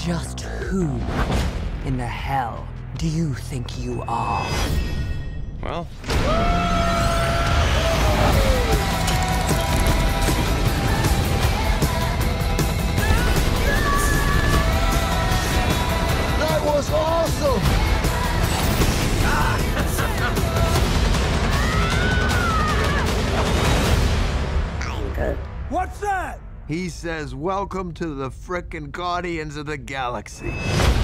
Just who in the hell do you think you are? Well... That was awesome! I'm good. What's that? He says, welcome to the frickin' Guardians of the Galaxy.